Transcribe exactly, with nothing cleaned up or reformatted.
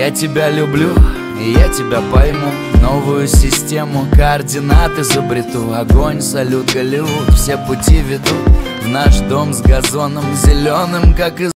Я тебя люблю, и я тебя пойму. Новую систему координат изобрету. Огонь, салют, Голливуд, все пути ведут в наш дом с газоном зеленым, как из